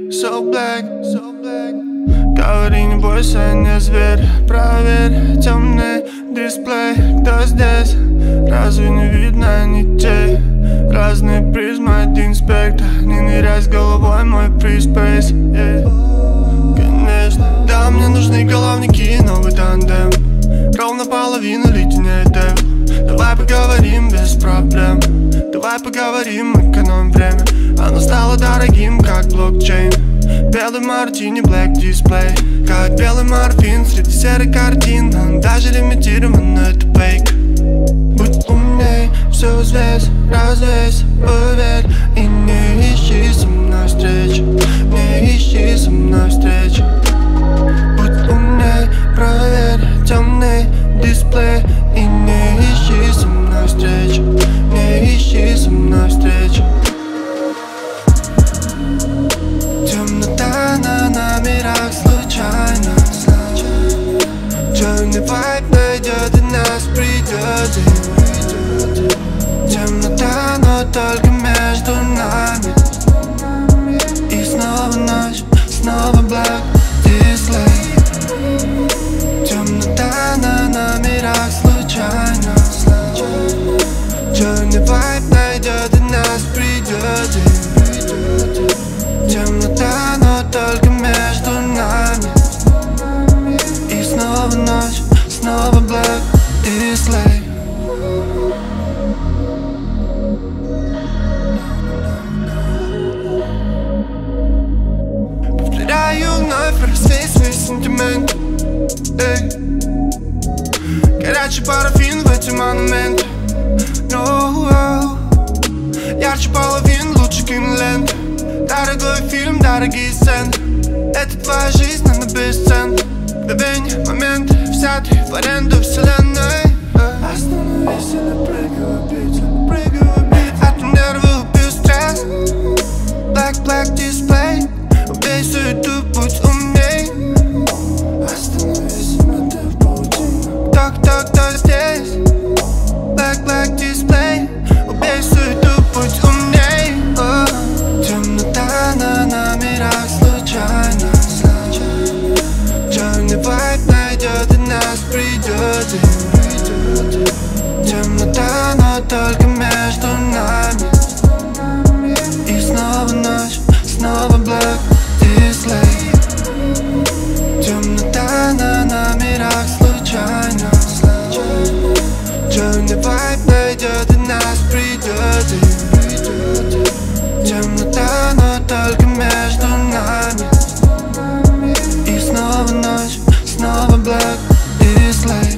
so black. Говори, не бойся, не зверь. Проверь темный дисплей. Кто здесь? Разве не видно нитей? Разные призмы, один спектр. Не ныряй с головой, мой фриспейс, конечно. Да, мне нужны головники, новый тандем. Ровно половину леденеет девил. Давай поговорим без проблем. Давай поговорим, экономим время. Оно стало дорогим, как блокчейн. Белый мартини, black display. Как белый морфин среди серых картин. Он даже лимитирован, но это фейк. Будь умней, все взвесь, развесь, поверь. И не ищи со мной встреч. Не ищи со мной встреч. Будь умней, проверь темный дисплей. И не ищи со мной встреч. Не ищи со мной встреч. Темнота на номерах случайно. Черный вайб найдет и нас придет. Темнота, но только между нами. И снова ночь, снова black display. Темнота на номерах случайно. Черный вайб найдет и нас придет. Темнота, но только между нами. И снова ночь, снова black display. Повторяю вновь про весь свой сентимент. Горячий парафин в эти монументы. Ярче половин, лучше кинолент. Дорогой фильм, дорогие сцены. Это твоя жизнь, она бесценна. Мгновенье, момент, взятый в аренду вселенной. Остановись и напрыгивай бит. От нервов убью стресс. Black display. Убей суету, будь умней. Остановись и смотри в паутину. Кто здесь? Black display. Убей суету, будь умней. Темнота на номерах случайно. Черный вайб найдет и нас придет. Темнота, но только между нами. И снова ночь, снова black display. Темнота на номерах случайно. Черный вайб найдет и нас придет. Темнота, но только между нами. И снова ночь, снова black display.